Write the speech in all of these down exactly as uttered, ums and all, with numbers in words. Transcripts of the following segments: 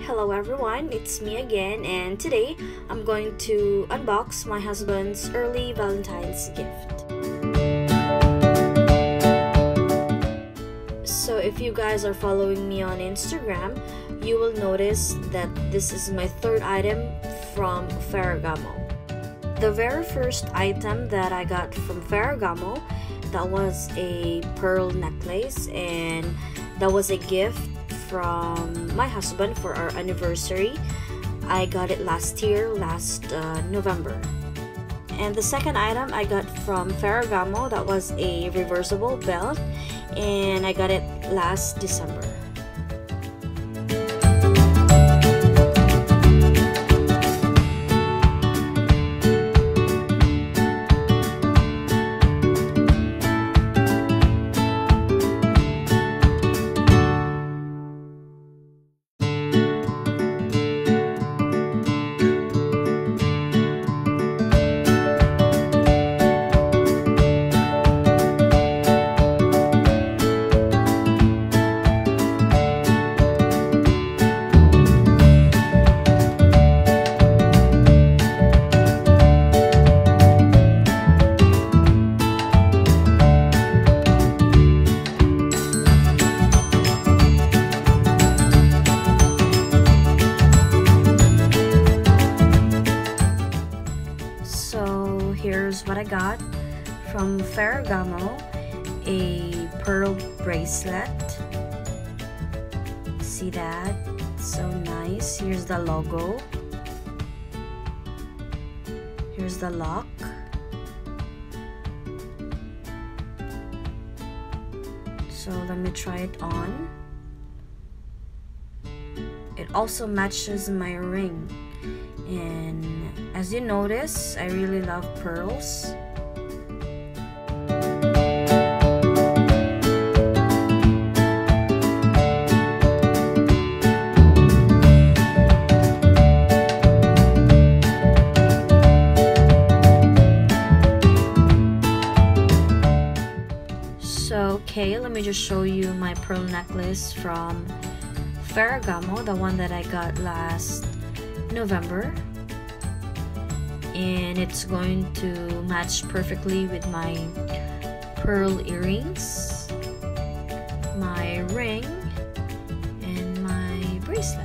Hello everyone, it's me again, and today I'm going to unbox my husband's early Valentine's gift. So if you guys are following me on Instagram, you will notice that this is my third item from Ferragamo. The very first item that I got from Ferragamo, that was a pearl necklace, and that was a gift from my husband for our anniversary. I got it last year, last uh, November. And the second item I got from Ferragamo, that was a reversible belt, and I got it last December. So here's what I got from Ferragamo: a pearl bracelet. See that? So nice. Here's the logo. Here's the lock. So let me try it on. It also matches my ring. And as you notice, I really love pearls. So, okay, let me just show you my pearl necklace from Ferragamo, the one that I got last November, and it's going to match perfectly with my pearl earrings, my ring, and my bracelet.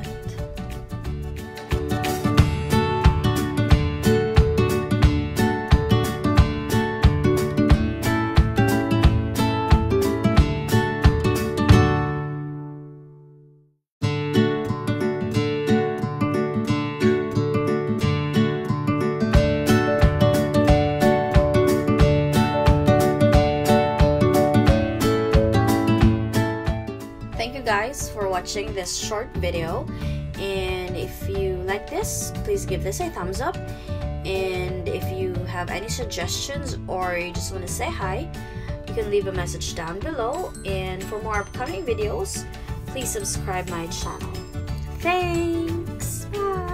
Thank you guys for watching this short video, and if you like this, please give this a thumbs up, and if you have any suggestions or you just want to say hi, you can leave a message down below, and for more upcoming videos, please subscribe my channel. Thanks! Bye!